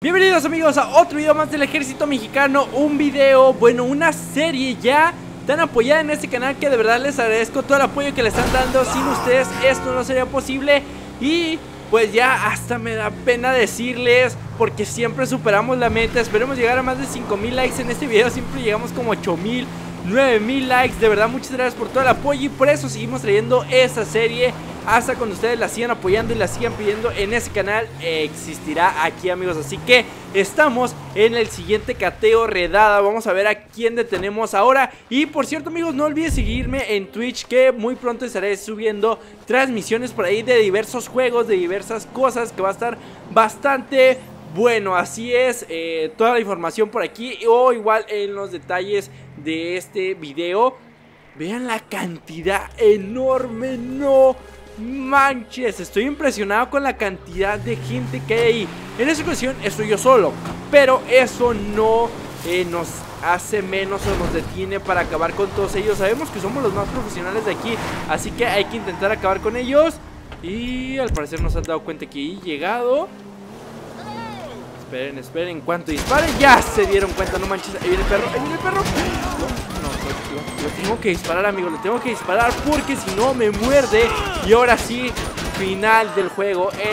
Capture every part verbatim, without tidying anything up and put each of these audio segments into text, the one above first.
Bienvenidos amigos a otro video más del ejército mexicano. Un video, bueno, una serie ya tan apoyada en este canal que de verdad les agradezco todo el apoyo que le están dando. Sin ustedes esto no sería posible. Y pues ya hasta me da pena decirles, porque siempre superamos la meta. Esperemos llegar a más de cinco mil likes en este video. Siempre llegamos como ocho mil, nueve mil likes. De verdad muchas gracias por todo el apoyo. Y por eso seguimos trayendo esta serie hasta cuando ustedes la sigan apoyando y la sigan pidiendo en ese canal. eh, Existirá aquí, amigos. Así que estamos en el siguiente cateo redada. Vamos a ver a quién detenemos ahora. Y por cierto, amigos, no olviden seguirme en Twitch, que muy pronto estaré subiendo transmisiones por ahí de diversos juegos, de diversas cosas, que va a estar bastante bueno. Así es, eh, toda la información por aquí o igual en los detalles de este video. Vean la cantidad enorme, no manches, estoy impresionado con la cantidad de gente que hay ahí. En esta ocasión estoy yo solo, pero eso no eh, nos hace menos o nos detiene para acabar con todos ellos. Sabemos que somos los más profesionales de aquí, así que hay que intentar acabar con ellos. Y al parecer nos han dado cuenta que he llegado. Esperen, esperen, en cuanto disparen ya se dieron cuenta, no manches. Ahí viene el perro, ahí viene el perro. No, no, lo tengo que disparar, amigos, lo tengo que disparar porque si no me muerde. Y ahora sí, final del juego. eh.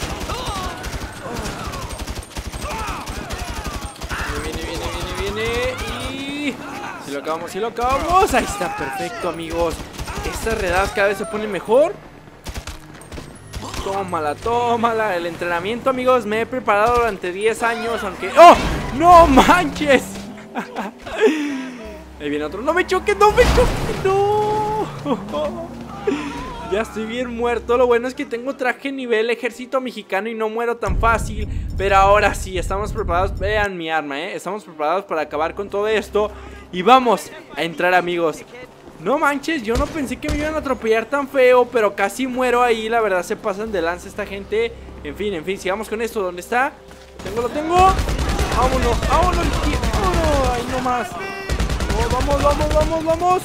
Viene, viene, viene, viene, y si lo acabamos, si lo acabamos. Ahí está, perfecto, amigos. Estas redadas cada vez se ponen mejor. Tómala, tómala. El entrenamiento, amigos, me he preparado durante diez años, aunque... ¡Oh! ¡No manches! Ahí viene otro. ¡No me choques! ¡No me choques! ¡No! Ya estoy bien muerto. Lo bueno es que tengo traje nivel ejército mexicano y no muero tan fácil. Pero ahora sí, estamos preparados. Vean mi arma, ¿eh? Estamos preparados para acabar con todo esto. Y vamos a entrar, amigos. No manches, yo no pensé que me iban a atropellar tan feo, pero casi muero ahí. La verdad se pasan de lanza esta gente. En fin, en fin, sigamos con esto. ¿Dónde está? Tengo, lo tengo. Vámonos, vámonos, tío. Oh, ahí nomás. Oh, vamos, vamos, vamos, vamos.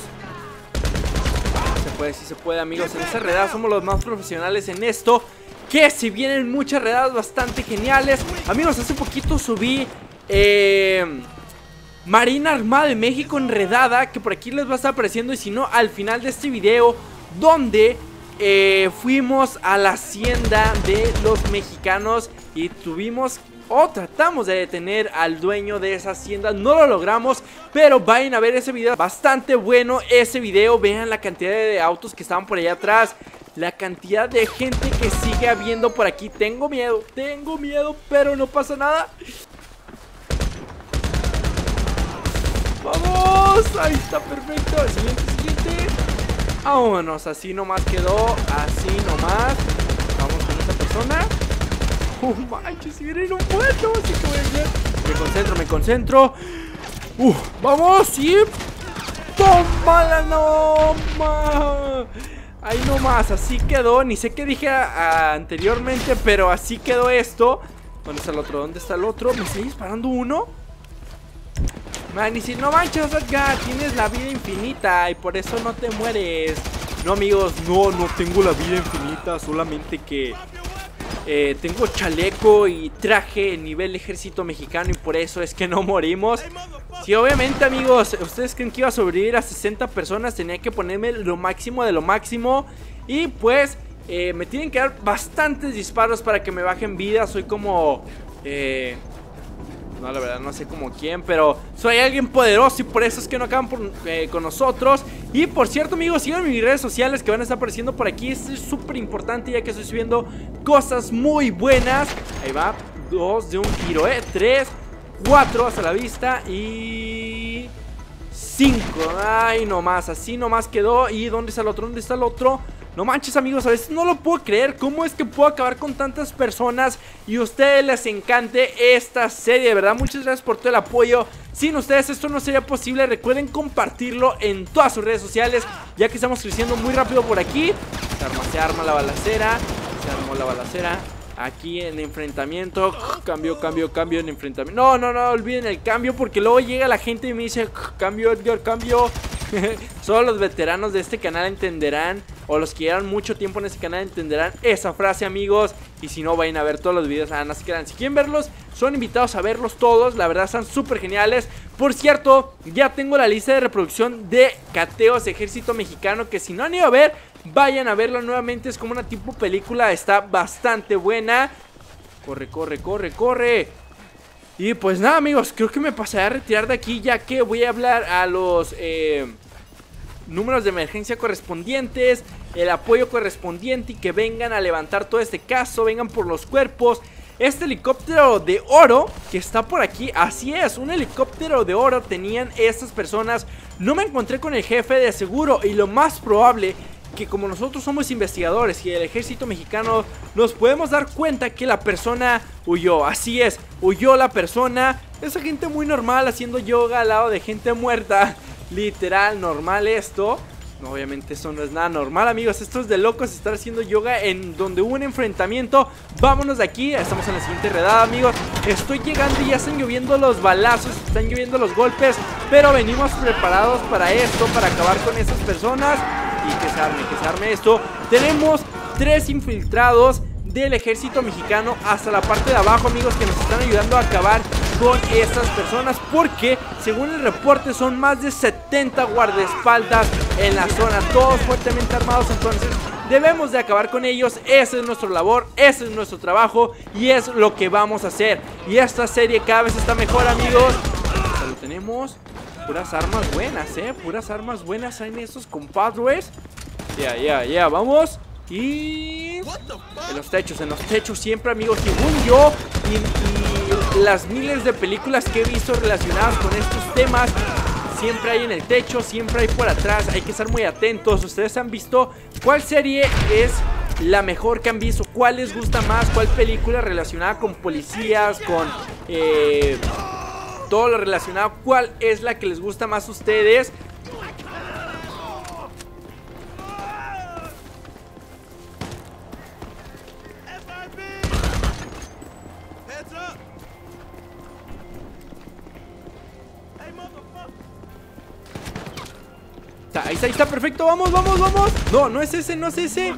Se puede, sí se puede, amigos. En esta redada somos los más profesionales en esto. Que si vienen muchas redadas bastante geniales. Amigos, hace poquito subí Eh... Marina Armada de México en redada, que por aquí les va a estar apareciendo, y si no, al final de este video, donde eh, fuimos a la hacienda de los mexicanos y tuvimos o tratamos de detener al dueño de esa hacienda. No lo logramos, pero vayan a ver ese video, bastante bueno ese video. Vean la cantidad de autos que estaban por allá atrás, la cantidad de gente que sigue habiendo por aquí. Tengo miedo, tengo miedo, pero no pasa nada. ¡Vamos! Ahí está, perfecto. Siguiente, siguiente. Vámonos, así nomás quedó. Así nomás. Vamos con esta persona. ¡Oh, manches! Si vienen un muerto, así que voy a hacer. Me concentro, me concentro. ¡Uh! ¡Vamos! ¡Sí! ¡Tómala, no! Ma. Ahí nomás, así quedó. Ni sé qué dije a, a, anteriormente, pero así quedó esto. ¿Dónde está el otro? ¿Dónde está el otro? ¿Me está disparando uno? Man, y si no manches, Edgar, tienes la vida infinita y por eso no te mueres. No, amigos, no, no tengo la vida infinita, solamente que eh, tengo chaleco y traje nivel ejército mexicano y por eso es que no morimos. Sí, obviamente, amigos, ustedes creen que iba a sobrevivir a sesenta personas, tenía que ponerme lo máximo de lo máximo. Y pues eh, me tienen que dar bastantes disparos para que me bajen vida. Soy como... Eh, No, la verdad no sé como quién, pero soy alguien poderoso y por eso es que no acaban por, eh, con nosotros. Y por cierto, amigos, síganme en mis redes sociales que van a estar apareciendo por aquí. Esto es súper importante ya que estoy subiendo cosas muy buenas. Ahí va, dos de un tiro, eh, tres, cuatro hasta la vista y cinco. Ay, nomás, así nomás quedó. ¿Y dónde está el otro? ¿Dónde está el otro? No manches, amigos, a veces no lo puedo creer. ¿Cómo es que puedo acabar con tantas personas y a ustedes les encante esta serie? De verdad, muchas gracias por todo el apoyo. Sin ustedes esto no sería posible. Recuerden compartirlo en todas sus redes sociales, ya que estamos creciendo muy rápido por aquí. Se arma, se arma la balacera. Se armó la balacera. Aquí en enfrentamiento. Cambio, cambio, cambio en enfrentamiento. No, no, no, olviden el cambio, porque luego llega la gente y me dice cambio, Edgar, cambio. Solo los veteranos de este canal entenderán, o los que llevan mucho tiempo en este canal entenderán esa frase, amigos. Y si no, vayan a ver todos los videos. Ah, no se crean. Si quieren verlos, son invitados a verlos todos. La verdad, están súper geniales. Por cierto, ya tengo la lista de reproducción de Cateos Ejército Mexicano, que si no han ido a ver, vayan a verlo nuevamente. Es como una tipo película. Está bastante buena. Corre, corre, corre, corre. Y pues nada, amigos, creo que me pasaré a retirar de aquí, ya que voy a hablar a los... Eh... números de emergencia correspondientes, el apoyo correspondiente y que vengan a levantar todo este caso, vengan por los cuerpos. Este helicóptero de oro que está por aquí, así es, un helicóptero de oro tenían estas personas. No me encontré con el jefe de seguro y lo más probable que como nosotros somos investigadores y el ejército mexicano, nos podemos dar cuenta que la persona huyó. Así es, huyó la persona. Esa gente muy normal haciendo yoga al lado de gente muerta. Literal, normal esto. No, obviamente eso no es nada normal, amigos. Esto es de locos estar haciendo yoga en donde hubo un enfrentamiento. Vámonos de aquí, estamos en la siguiente redada, amigos. Estoy llegando y ya están lloviendo los balazos, están lloviendo los golpes, pero venimos preparados para esto, para acabar con esas personas. Y que se arme, que se arme esto. Tenemos tres infiltrados del ejército mexicano hasta la parte de abajo, amigos, que nos están ayudando a acabar con estas personas, porque según el reporte son más de setenta guardaespaldas en la zona, todos fuertemente armados. Entonces debemos de acabar con ellos. Esa es nuestra labor, ese es nuestro trabajo y es lo que vamos a hacer. Y esta serie cada vez está mejor, amigos. Lo tenemos. Puras armas buenas, eh puras armas buenas en estos compadres. Ya, ya, ya, vamos. Y en los techos, en los techos siempre, amigos, según yo y, y las miles de películas que he visto relacionadas con estos temas, siempre hay en el techo, siempre hay por atrás. Hay que estar muy atentos. Ustedes han visto cuál serie es la mejor que han visto, cuál les gusta más, cuál película relacionada con policías, con eh, todo lo relacionado, cuál es la que les gusta más a ustedes. Ahí está, ahí está, perfecto, vamos, vamos, vamos. No, no es ese, no es ese.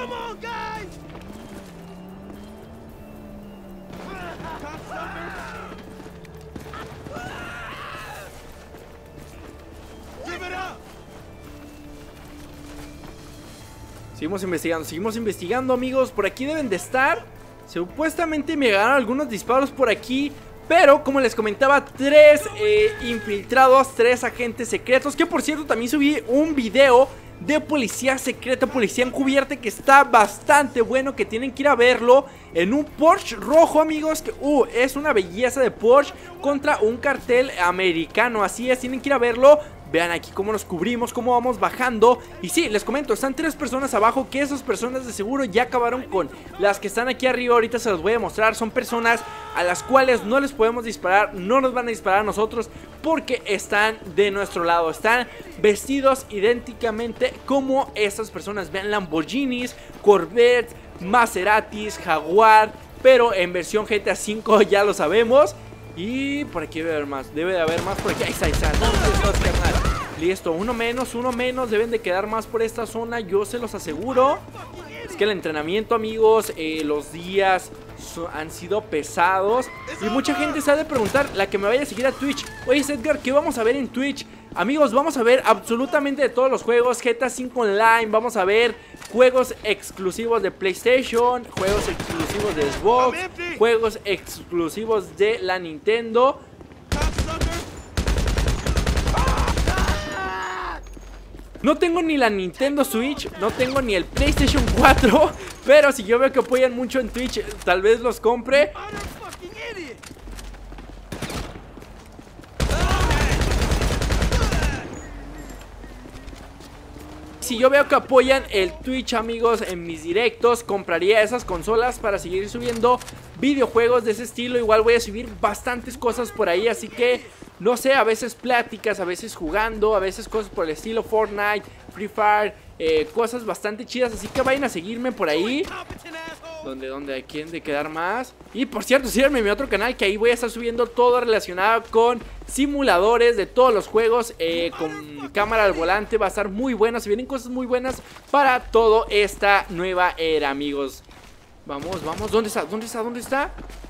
Seguimos investigando, seguimos investigando, amigos. Por aquí deben de estar. Supuestamente me llegaron algunos disparos por aquí, pero como les comentaba, tres eh, infiltrados, tres agentes secretos. Que por cierto también subí un video de policía secreta, policía encubierta, que está bastante bueno, que tienen que ir a verlo. En un Porsche rojo, amigos, que uh, es una belleza de Porsche contra un cartel americano. Así es, tienen que ir a verlo. Vean aquí cómo nos cubrimos, cómo vamos bajando. Y sí, les comento, están tres personas abajo, que esas personas de seguro ya acabaron con las que están aquí arriba. Ahorita se los voy a mostrar. Son personas a las cuales no les podemos disparar, no nos van a disparar a nosotros, porque están de nuestro lado. Están vestidos idénticamente como estas personas. Vean, Lamborghinis, Corvette, Maseratis, Jaguar, pero en versión G T A cinco, ya lo sabemos. Y por aquí debe haber más, debe de haber más por aquí. Ahí está, ahí está. Listo, uno menos, uno menos. Deben de quedar más por esta zona, yo se los aseguro. Es que el entrenamiento, amigos, eh, los días so, han sido pesados. Y mucha gente se ha de preguntar, la que me vaya a seguir a Twitch: oye, Edgar, ¿qué vamos a ver en Twitch? Amigos, vamos a ver absolutamente de todos los juegos. G T A cinco Online, vamos a ver juegos exclusivos de PlayStation, juegos exclusivos de Xbox, juegos exclusivos de la Nintendo. No tengo ni la Nintendo Switch, no tengo ni el PlayStation cuatro, pero si yo veo que apoyan mucho en Twitch, tal vez los compre. Si yo veo que apoyan el Twitch, amigos, en mis directos, compraría esas consolas para seguir subiendo videojuegos de ese estilo. Igual voy a subir bastantes cosas por ahí, así que no sé, a veces pláticas, a veces jugando, a veces cosas por el estilo Fortnite, Free Fire, eh, cosas bastante chidas. Así que vayan a seguirme por ahí. Donde, donde hay quien de quedar más. Y por cierto, síganme en mi otro canal, que ahí voy a estar subiendo todo relacionado con simuladores de todos los juegos, eh, con cámara al volante. Va a estar muy bueno, se vienen cosas muy buenas para toda esta nueva era, amigos. Vamos, vamos, ¿dónde está? ¿Dónde está? ¿Dónde está?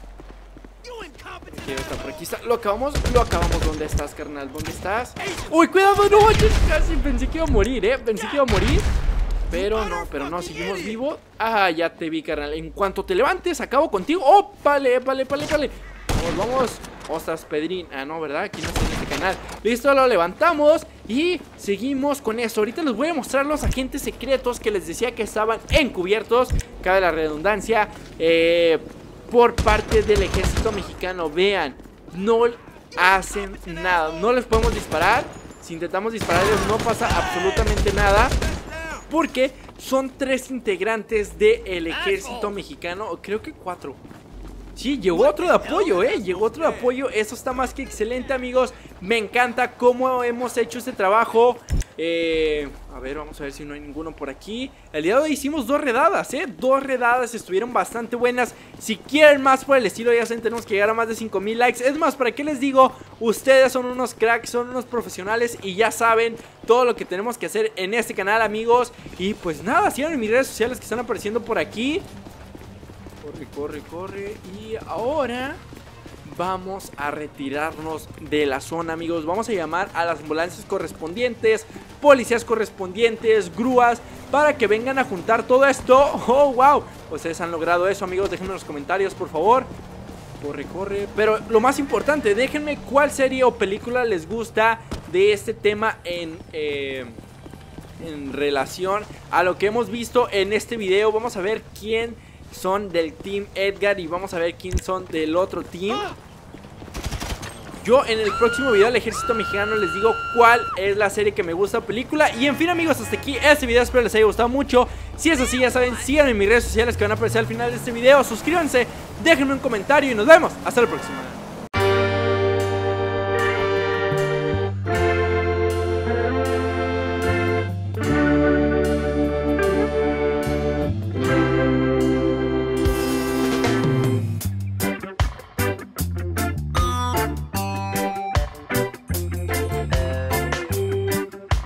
Aquí está, por aquí está, lo acabamos, lo acabamos. ¿Dónde estás, carnal? ¿Dónde estás? Uy, cuidado, no, casi pensé que iba a morir, eh Pensé que iba a morir, pero no, pero no, seguimos vivos. Ah, ya te vi, carnal. En cuanto te levantes, acabo contigo. Oh, vale, vale, vale, vale. Vamos, vamos. Ostras, Pedrín. Ah, no, ¿verdad? Aquí no está en este canal. Listo, lo levantamos y seguimos con eso. Ahorita les voy a mostrar los agentes secretos que les decía que estaban encubiertos, cabe la redundancia, eh, por parte del ejército mexicano. Vean, no hacen nada. No les podemos disparar. Si intentamos dispararles no pasa absolutamente nada, porque son tres integrantes del ejército mexicano. O creo que cuatro. Sí, llegó otro de apoyo, eh Llegó otro de apoyo, eso está más que excelente, amigos. Me encanta cómo hemos hecho este trabajo. eh, A ver, vamos a ver si no hay ninguno por aquí. El día de hoy hicimos dos redadas, eh Dos redadas, estuvieron bastante buenas. Si quieren más por el estilo, ya saben, tenemos que llegar a más de cinco mil likes. Es más, ¿para qué les digo? Ustedes son unos cracks, son unos profesionales y ya saben todo lo que tenemos que hacer en este canal, amigos. Y pues nada, sigan en mis redes sociales que están apareciendo por aquí. Corre, corre, corre. Y ahora vamos a retirarnos de la zona, amigos. Vamos a llamar a las ambulancias correspondientes, policías correspondientes, grúas, para que vengan a juntar todo esto. Oh, wow. Ustedes han logrado eso, amigos. Déjenme en los comentarios, por favor. Corre, corre. Pero lo más importante, déjenme cuál serie o película les gusta de este tema en... Eh, en relación a lo que hemos visto en este video. Vamos a ver quién son del Team Edgar y vamos a ver quién son del otro team. Yo en el próximo video del ejército mexicano les digo cuál es la serie que me gusta, película. Y en fin, amigos, hasta aquí este video, espero les haya gustado mucho. Si es así, ya saben, síganme en mis redes sociales que van a aparecer al final de este video. Suscríbanse, déjenme un comentario y nos vemos hasta la próxima.